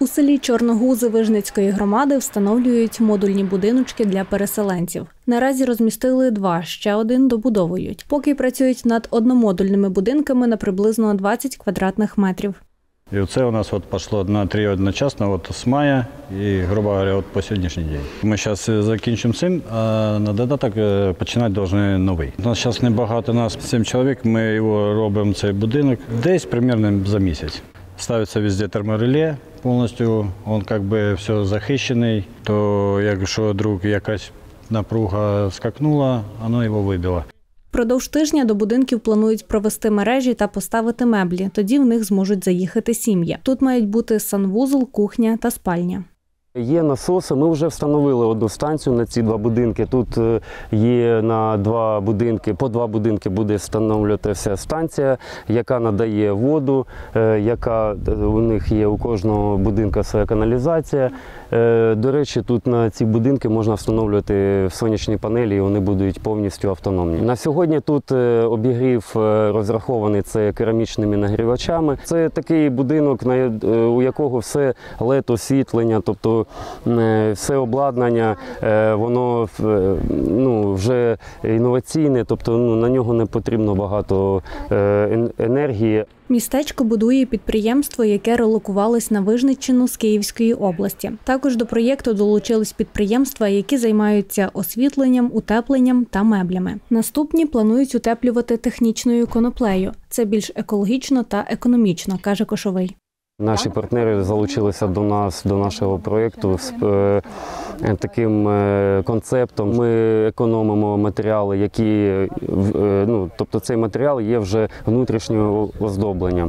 У селі Чорногузи Вижницької громади встановлюють модульні будиночки для переселенців. Наразі розмістили 2, ще один добудовують. Поки працюють над одномодульними будинками на приблизно 20 квадратних метрів. І це у нас пішло на 3 одночасно, з мая і, грубо говоря, по сьогоднішній день. Ми зараз закінчимо цим, а на додаток починати повинні новий. У нас зараз небагато, нас 7 чоловік, ми його робимо, цей будинок, десь приблизно за місяць. Ставиться везде термореле повністю, він все захищений, то якщо вдруг якась напруга скакнула, воно його вибило. Впродовж тижня до будинків планують провести мережі та поставити меблі, тоді в них зможуть заїхати сім'ї. Тут мають бути санвузол, кухня та спальня. Є насоси, ми вже встановили одну станцію на ці 2 будинки. Тут є на 2 будинки, по 2 будинки буде встановлюватися станція, яка надає воду, яка у них є у кожного будинку своя каналізація. До речі, тут на ці будинки можна встановлювати сонячні панелі, і вони будуть повністю автономні. На сьогодні тут обігрів розрахований це керамічними нагрівачами. Це такий будинок, у якого все LED-освітлення, тобто все обладнання, воно вже інноваційне, тобто на нього не потрібно багато енергії. Містечко будує підприємство, яке релокувалось на Вижниччину з Київської області. Також до проєкту долучились підприємства, які займаються освітленням, утепленням та меблями. Наступні планують утеплювати технічною коноплею. Це більш екологічно та економічно, каже Кошовий. Наші партнери залучилися до нас, до нашого проєкту з таким концептом. Ми економимо матеріали, які, тобто цей матеріал є вже внутрішнім оздобленням.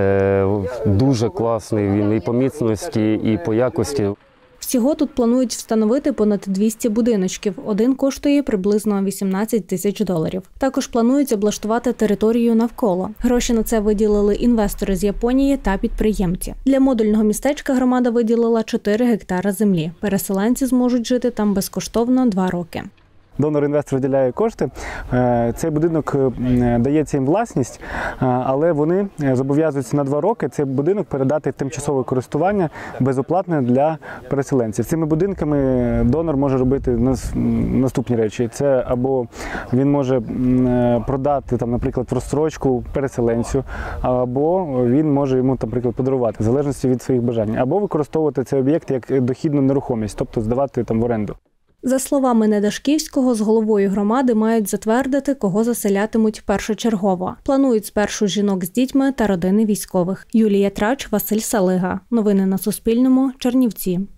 Дуже класний він і по міцності, і по якості. Всього тут планують встановити понад 200 будиночків. Один коштує приблизно $18 тисяч. Також планують облаштувати територію навколо. Гроші на це виділили інвестори з Японії та підприємці. Для модульного містечка громада виділила 4 гектара землі. Переселенці зможуть жити там безкоштовно 2 роки. Донор-інвестор виділяє кошти, цей будинок дається їм власність, але вони зобов'язуються на 2 роки цей будинок передати в тимчасове користування безоплатне для переселенців. Цими будинками донор може робити наступні речі. Це або він може продати, наприклад, в розстрочку переселенцю, або він може йому, наприклад, подарувати, в залежності від своїх бажань, або використовувати цей об'єкт як дохідну нерухомість, тобто здавати в оренду. За словами Недашківського, з головою громади мають затвердити, кого заселятимуть першочергово. Планують спершу жінок з дітьми та родини військових. Юлія Трач, Василь Салига. Новини на Суспільному. Чернівці.